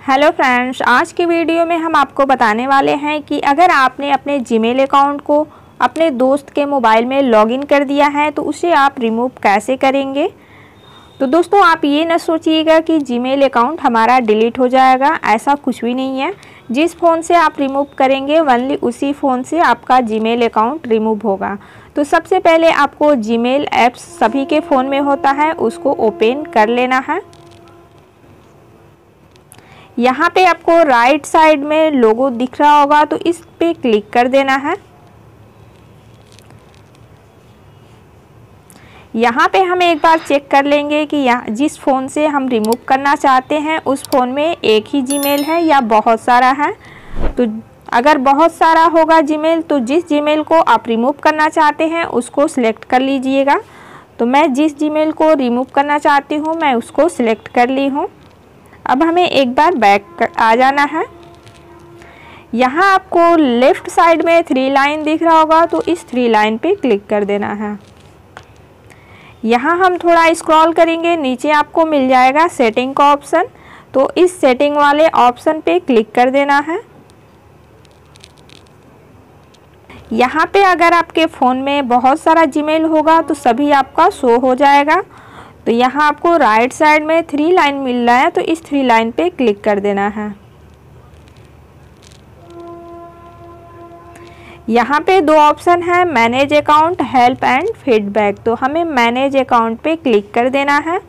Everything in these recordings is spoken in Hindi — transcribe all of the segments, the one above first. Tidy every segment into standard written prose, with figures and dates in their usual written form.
हेलो फ्रेंड्स, आज की वीडियो में हम आपको बताने वाले हैं कि अगर आपने अपने जीमेल अकाउंट को अपने दोस्त के मोबाइल में लॉगिन कर दिया है तो उसे आप रिमूव कैसे करेंगे। तो दोस्तों, आप ये न सोचिएगा कि जीमेल अकाउंट हमारा डिलीट हो जाएगा, ऐसा कुछ भी नहीं है। जिस फ़ोन से आप रिमूव करेंगे ओनली उसी फ़ोन से आपका जीमेल अकाउंट रिमूव होगा। तो सबसे पहले आपको जीमेल ऐप्स सभी के फ़ोन में होता है, उसको ओपन कर लेना है। यहाँ पे आपको राइट साइड में लोगो दिख रहा होगा तो इस पे क्लिक कर देना है। यहाँ पे हम एक बार चेक कर लेंगे कि जिस फ़ोन से हम रिमूव करना चाहते हैं उस फ़ोन में एक ही जीमेल है या बहुत सारा है। तो अगर बहुत सारा होगा जीमेल तो जिस जीमेल को आप रिमूव करना चाहते हैं उसको सिलेक्ट कर लीजिएगा। तो मैं जिस जीमेल को रिमूव करना चाहती हूँ मैं उसको सिलेक्ट कर ली हूँ। अब हमें एक बार बैक आ जाना है। यहाँ आपको लेफ़्ट साइड में 3 लाइन दिख रहा होगा तो इस 3 लाइन पे क्लिक कर देना है। यहाँ हम थोड़ा स्क्रॉल करेंगे, नीचे आपको मिल जाएगा सेटिंग का ऑप्शन, तो इस सेटिंग वाले ऑप्शन पे क्लिक कर देना है। यहाँ पे अगर आपके फ़ोन में बहुत सारा जीमेल होगा तो सभी आपका शो हो जाएगा। तो यहाँ आपको राइट साइड में 3 लाइन मिल रहा है तो इस 3 लाइन पे क्लिक कर देना है। यहाँ पे 2 ऑप्शन है, manage account, help and feedback. तो हमें मैनेज अकाउंट पे क्लिक कर देना है।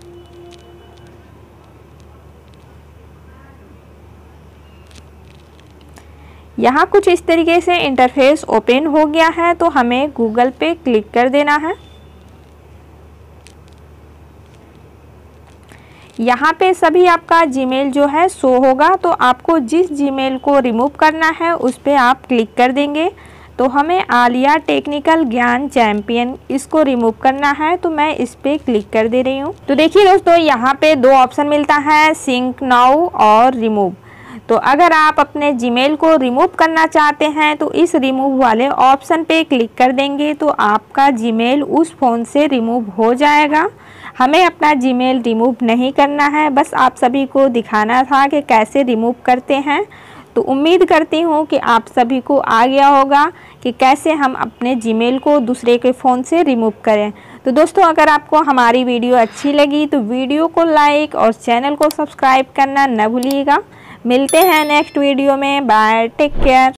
यहाँ कुछ इस तरीके से इंटरफेस ओपन हो गया है तो हमें गूगल पे क्लिक कर देना है। यहाँ पे सभी आपका जीमेल जो है शो होगा, तो आपको जिस जीमेल को रिमूव करना है उस पर आप क्लिक कर देंगे। तो हमें आलिया टेक्निकल ज्ञान चैंपियन इसको रिमूव करना है तो मैं इस पर क्लिक कर दे रही हूँ। तो देखिए दोस्तों, यहाँ पे 2 ऑप्शन मिलता है, सिंक नाउ और रिमूव। तो अगर आप अपने जीमेल को रिमूव करना चाहते हैं तो इस रिमूव वाले ऑप्शन पे क्लिक कर देंगे तो आपका जीमेल उस फ़ोन से रिमूव हो जाएगा। हमें अपना जीमेल रिमूव नहीं करना है, बस आप सभी को दिखाना था कि कैसे रिमूव करते हैं। तो उम्मीद करती हूँ कि आप सभी को आ गया होगा कि कैसे हम अपने जीमेल को दूसरे के फ़ोन से रिमूव करें। तो दोस्तों, अगर आपको हमारी वीडियो अच्छी लगी तो वीडियो को लाइक और चैनल को सब्सक्राइब करना न भूलिएगा। मिलते हैं नेक्स्ट वीडियो में। Bye, take care.